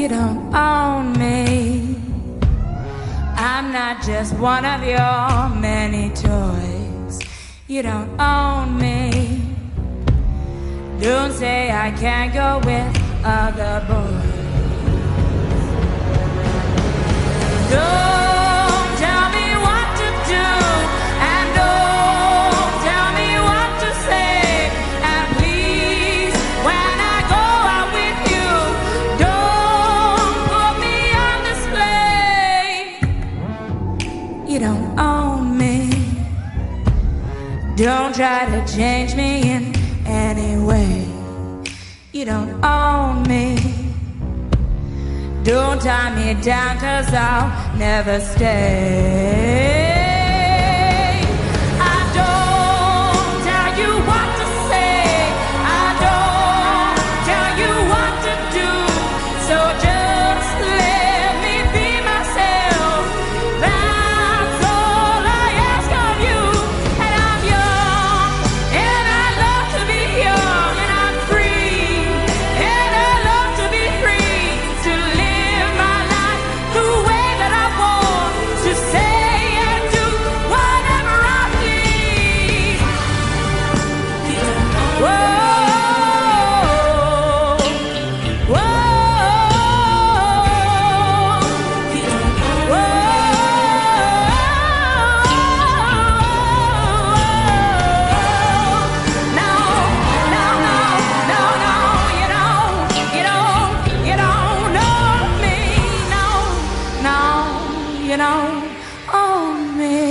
You don't own me. I'm not just one of your many toys. You don't own me. Don't say I can't go with other boys. Don't tell me what to do, and don't tell me what to say. And please, when I go out with you, don't put me on display. You don't own me. Don't try to change me in any way. You don't own me. Don't tie me down, 'cause I'll never stay. I don't tell you what to say. I don't tell you what to do. So just let me be myself. That's all I ask of you. And I'm young, and I love to be young, and I'm free, and I love to be free to live my life the way that I want, to say and do whatever I please. Whoa, whoa, whoa. No, no, no, no, no, you don't know me. No, no, you don't own me.